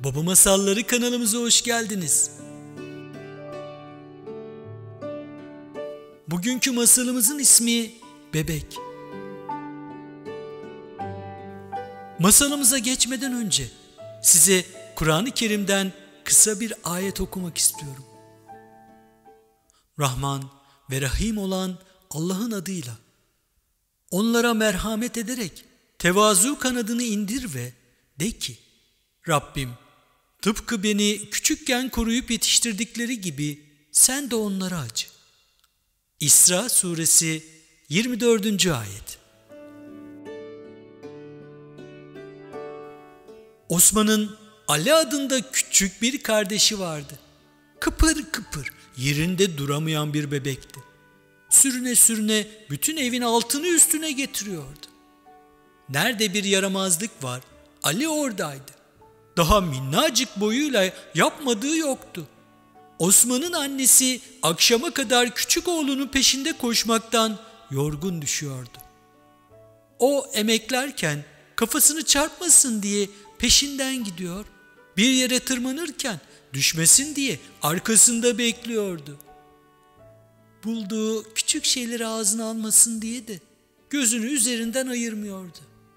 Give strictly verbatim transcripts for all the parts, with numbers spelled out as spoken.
Baba Masalları kanalımıza hoş geldiniz. Bugünkü masalımızın ismi Bebek. Masalımıza geçmeden önce size Kur'an-ı Kerim'den kısa bir ayet okumak istiyorum. Rahman ve Rahim olan Allah'ın adıyla. Onlara merhamet ederek tevazu kanadını indir ve de ki, Rabbim, tıpkı beni küçükken koruyup yetiştirdikleri gibi sen de onlara acı. İsra suresi yirmi dördüncü ayet. Osman'ın Ali adında küçük bir kardeşi vardı. Kıpır kıpır yerinde duramayan bir bebekti. Sürüne sürüne bütün evin altını üstüne getiriyordu. Nerede bir yaramazlık var, Ali oradaydı. Daha minnacık boyuyla yapmadığı yoktu. Osman'ın annesi akşama kadar küçük oğlunun peşinde koşmaktan yorgun düşüyordu. O emeklerken kafasını çarpmasın diye peşinden gidiyor, bir yere tırmanırken düşmesin diye arkasında bekliyordu. Bulduğu küçük şeyleri ağzına almasın diye de gözünü üzerinden ayırmıyordu.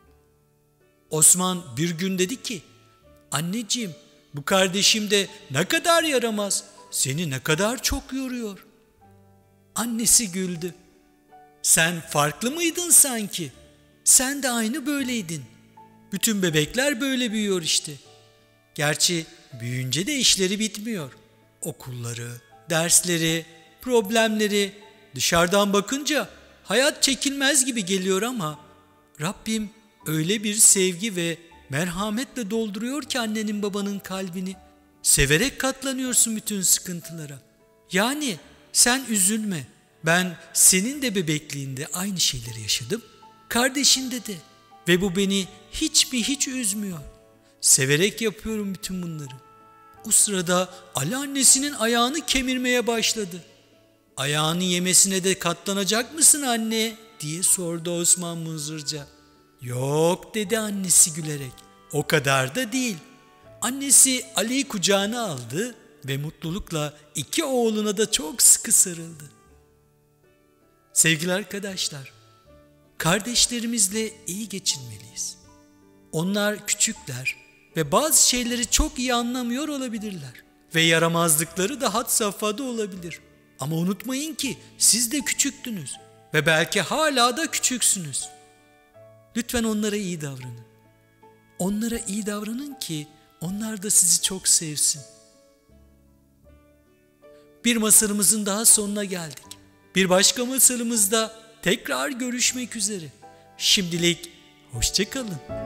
Osman bir gün dedi ki, anneciğim, bu kardeşim de ne kadar yaramaz, seni ne kadar çok yoruyor. Annesi güldü. Sen farklı mıydın sanki? Sen de aynı böyleydin. Bütün bebekler böyle büyüyor işte. Gerçi büyüyünce de işleri bitmiyor. Okulları, dersleri, problemleri, dışarıdan bakınca hayat çekilmez gibi geliyor ama Rabbim öyle bir sevgi ve merhametle dolduruyor ki annenin babanın kalbini. Severek katlanıyorsun bütün sıkıntılara. Yani sen üzülme. Ben senin de bebekliğinde aynı şeyleri yaşadım. Kardeşinde de. Ve bu beni hiç mi hiç üzmüyor. Severek yapıyorum bütün bunları. O sırada Ali annesinin ayağını kemirmeye başladı. Ayağını yemesine de katlanacak mısın anne diye sordu Osman mızırca. Yok dedi annesi gülerek. O kadar da değil. Annesi Ali'yi kucağına aldı ve mutlulukla iki oğluna da çok sıkı sarıldı. Sevgili arkadaşlar, kardeşlerimizle iyi geçinmeliyiz. Onlar küçükler ve bazı şeyleri çok iyi anlamıyor olabilirler. Ve yaramazlıkları da had safhada olabilir. Ama unutmayın ki siz de küçüktünüz ve belki hala da küçüksünüz. Lütfen onlara iyi davranın. Onlara iyi davranın ki onlar da sizi çok sevsin. Bir masalımızın daha sonuna geldik. Bir başka masalımızda tekrar görüşmek üzere. Şimdilik hoşça kalın.